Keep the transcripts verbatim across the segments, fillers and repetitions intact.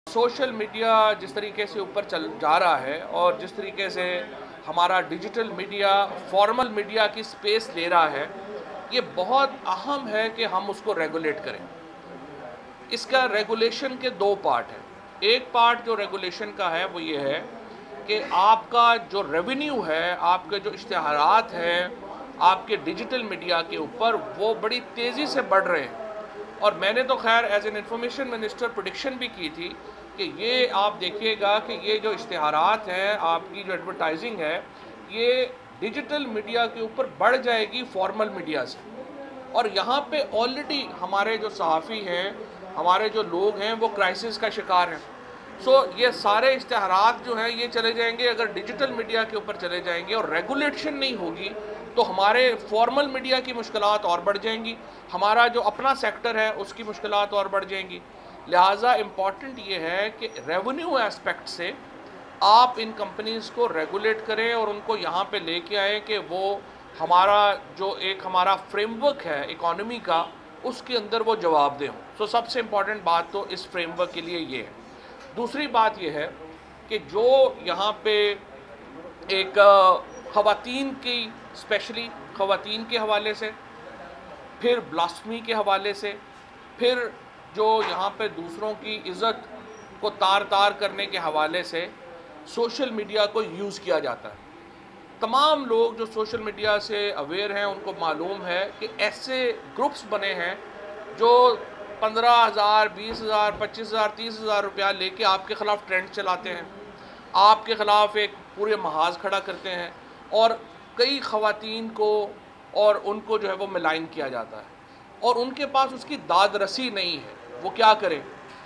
Social media जिस तरीके से ऊपर चल जा रहा है और जिस तरीके से हमारा डिजिटल मीडिया फॉर्मल मीडिया की स्पेस ले रहा है, ये बहुत अहम है कि हम उसको रेगुलेट करें। इसका रेगुलेशन के दो पार्ट हैं। एक पार्ट जो रेगुलेशन का है वो ये है कि आपका जो रेवेन्यू है, आपके जो इश्तिहारात हैं, आपके डिजिटल मीडिया के ऊपर वो बड़ी तेज़ी से बढ़ रहे हैं। और मैंने तो खैर as an information minister prediction भी की थी कि ये आप देखिएगा कि ये जो इश्तिहारात हैं, आपकी जो एडवर्टाइजिंग है, ये डिजिटल मीडिया के ऊपर बढ़ जाएगी फॉर्मल मीडिया से। और यहाँ पे ऑलरेडी हमारे जो सहाफ़ी हैं, हमारे जो लोग हैं, वो क्राइसिस का शिकार हैं। सो so, ये सारे इश्तिहारात जो हैं ये चले जाएंगे, अगर डिजिटल मीडिया के ऊपर चले जाएंगे और रेगुलेशन नहीं होगी तो हमारे फॉर्मल मीडिया की मुश्किलात और बढ़ जाएंगी, हमारा जो अपना सेक्टर है उसकी मुश्किलात और बढ़ जाएंगी। लिहाजा इम्पॉर्टेंट ये है कि रेवेन्यू एस्पेक्ट से आप इन कंपनीज़ को रेगुलेट करें और उनको यहाँ पे लेके आएँ कि वो हमारा जो एक हमारा फ्रेमवर्क है इकॉनमी का, उसके अंदर वो जवाब दें। सो so, सबसे इम्पॉर्टेंट बात तो इस फ्रेमवर्क के लिए ये है। दूसरी बात यह है कि जो यहाँ पे एक ख़वातीन की, स्पेशली ख़वातीन के हवाले से, फिर ब्लास्फेमी के हवाले से, फिर जो यहाँ पे दूसरों की इज़्ज़त को तार तार करने के हवाले से सोशल मीडिया को यूज़ किया जाता है। तमाम लोग जो सोशल मीडिया से अवेयर हैं उनको मालूम है कि ऐसे ग्रुप्स बने हैं जो पंद्रह हज़ार, बीस हज़ार, पच्चीस हज़ार, तीस हज़ार रुपया लेके आपके ख़िलाफ़ ट्रेंड चलाते हैं, आपके ख़िलाफ़ एक पूरे महाज खड़ा करते हैं और कई ख़वातीन को और उनको जो है वो मिलाइन किया जाता है और उनके पास उसकी दाद रसी नहीं है, वो क्या करें?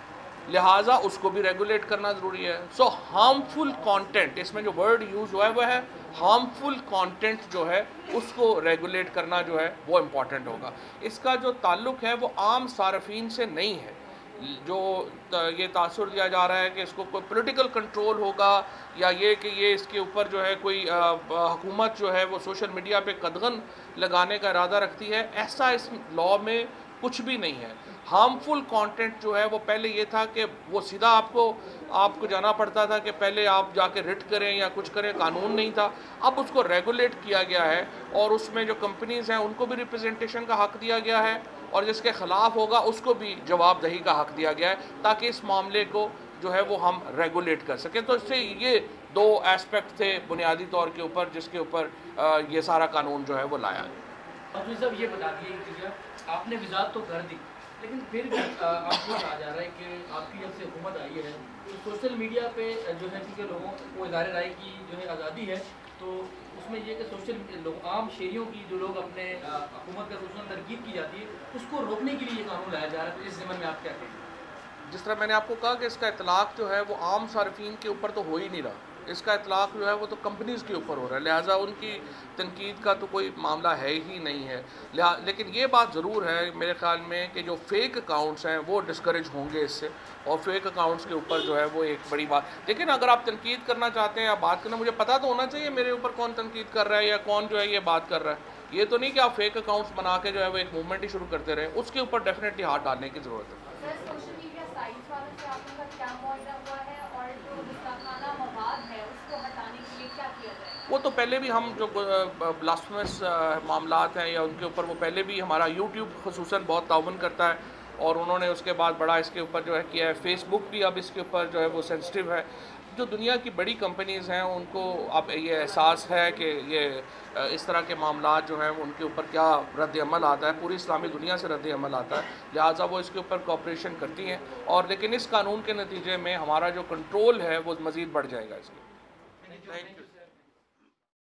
लिहाजा उसको भी रेगुलेट करना ज़रूरी है। सो हार्मफुल कंटेंट, इसमें जो वर्ड यूज़ हुआ है वह है हार्मफुल कंटेंट, जो है उसको रेगुलेट करना जो है वो इम्पॉर्टेंट होगा। इसका जो ताल्लुक़ है वो आम सार्फिन से नहीं है। जो ये तासुर दिया जा रहा है कि इसको कोई पॉलिटिकल कंट्रोल होगा या ये कि ये इसके ऊपर जो है कोई हुकूमत जो है वो सोशल मीडिया पे कदगन लगाने का इरादा रखती है, ऐसा इस लॉ में कुछ भी नहीं है। हार्मफुल कंटेंट जो है वो पहले ये था कि वो सीधा आपको आपको जाना पड़ता था कि पहले आप जाके रिट करें या कुछ करें, कानून नहीं था। अब उसको रेगुलेट किया गया है और उसमें जो कंपनीज़ हैं उनको भी रिप्रेजेंटेशन का हक़ दिया गया है और जिसके ख़िलाफ़ होगा उसको भी जवाबदही का हक़ दिया गया है ताकि इस मामले को जो है वो हम रेगुलेट कर सकें। तो इससे ये दो एस्पेक्ट थे बुनियादी तौर के ऊपर जिसके ऊपर ये सारा कानून जो है वो लाया गया। साहब ये बता दिए कि आपने वज़ाहत तो कर दी, लेकिन फिर भी आपको कहा जा रहा है कि आपकी जब से हुकूमत आई है तो सोशल मीडिया पे जो है क्योंकि लोगों को इज़हार राय की जो है आज़ादी है, तो उसमें ये कि सोशल लोग आम शहरियों की जो लोग अपने हुकूमत का सोशल तरकीब की जाती है उसको रोकने के लिए ये कानून लाया जा रहा है। तो इस ज़मन में आप क्या कहेंगे? जिस तरह मैंने आपको कहा कि इसका इतलाक़ जो है वो आम सार्फिन के ऊपर तो हो ही नहीं रहा, इसका इतलाक़ जो है वो तो कंपनीज़ के ऊपर हो रहा है। लिहाजा उनकी तनकीद का तो कोई मामला है ही नहीं है। लेकिन ये बात ज़रूर है मेरे ख़्याल में कि जो फ़ेक अकाउंट्स हैं वो डिस्करेज होंगे इससे, और फेक अकाउंट्स के ऊपर जो है वो एक बड़ी बात। लेकिन अगर आप तनकीद करना चाहते हैं या बात करना, मुझे पता तो होना चाहिए मेरे ऊपर कौन तनकीद कर रहा है या कौन जो है ये बात कर रहा है। ये तो नहीं कि आप फेक अकाउंट्स बना के जो है वो एक मूवमेंट ही शुरू करते रहे, उसके ऊपर डेफिनेटली हाथ डालने की ज़रूरत है। वो तो पहले भी हम जो ब्लास्फेमस मामलात हैं या उनके ऊपर वो पहले भी हमारा यूट्यूब खुसूसन बहुत ताउन करता है और उन्होंने उसके बाद बड़ा इसके ऊपर जो है किया है। फेसबुक भी अब इसके ऊपर जो है वो सेंसिटिव है। जो दुनिया की बड़ी कंपनीज़ हैं उनको अब ये एहसास है कि ये इस तरह के मामलात जो हैं उनके ऊपर क्या रद्द अमल आता है, पूरी इस्लामी दुनिया से रद्द अमल आता है, लिहाजा वो इसके ऊपर कोऑपरेशन करती हैं। और लेकिन इस कानून के नतीजे में हमारा जो कंट्रोल है वो मज़ीद बढ़ जाएगा इसके। Thank you.